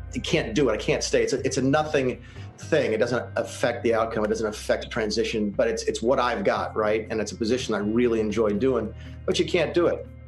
you can't do it. I can't stay. It's a nothing thing. It doesn't affect the outcome. It doesn't affect the transition, but it's what I've got, right? And it's a position I really enjoy doing, but you can't do it.